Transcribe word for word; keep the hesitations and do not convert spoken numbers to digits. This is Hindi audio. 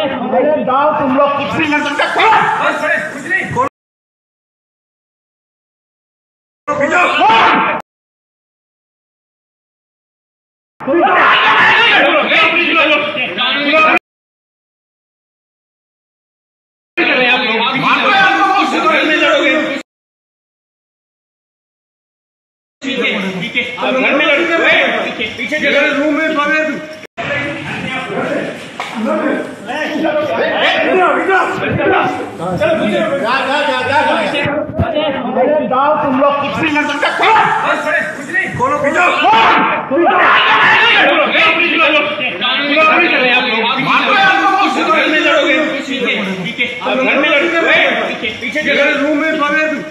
अरे जाओ तुम लोग, कुछ नहीं कर सकते। कुछ नहीं खोलो। पीछे रूम में जाओ तुम लोग, कुछ नहीं कर सकते। कुछ नहीं खोलो। पीछे रूम में